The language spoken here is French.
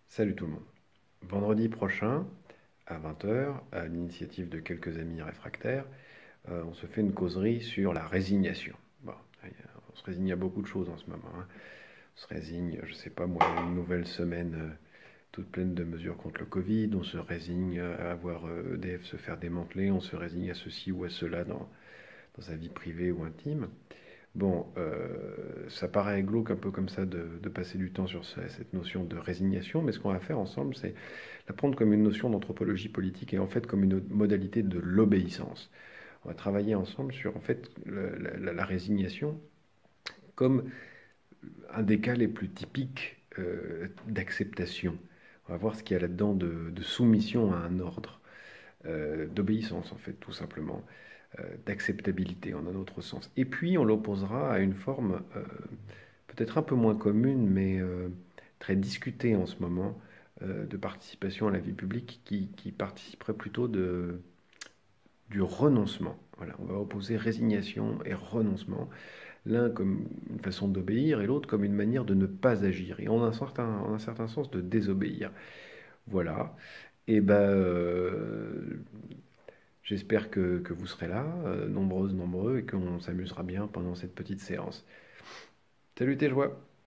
Salut tout le monde. Vendredi prochain, à 20 heures, à l'initiative de quelques amis réfractaires, on se fait une causerie sur la résignation. Bon, on se résigne à beaucoup de choses en ce moment, hein. On se résigne, je sais pas moi, à une nouvelle semaine toute pleine de mesures contre le Covid. On se résigne à voir EDF se faire démanteler. On se résigne à ceci ou à cela dans sa vie privée ou intime. Bon, ça paraît glauque un peu comme ça de passer du temps sur cette notion de résignation, mais ce qu'on va faire ensemble, c'est la prendre comme une notion d'anthropologie politique et en fait comme une modalité de l'obéissance. On va travailler ensemble sur en fait la résignation comme un des cas les plus typiques d'acceptation. On va voir ce qu'il y a là-dedans de soumission à un ordre, d'obéissance en fait tout simplement, d'acceptabilité en un autre sens. Et puis on l'opposera à une forme peut-être un peu moins commune, mais très discutée en ce moment, de participation à la vie publique qui participerait plutôt du renoncement. Voilà, on va opposer résignation et renoncement, l'un comme une façon d'obéir et l'autre comme une manière de ne pas agir, et en un certain sens de désobéir. Voilà, et ben j'espère que vous serez là, nombreuses, nombreux, et qu'on s'amusera bien pendant cette petite séance. Salut tes joies!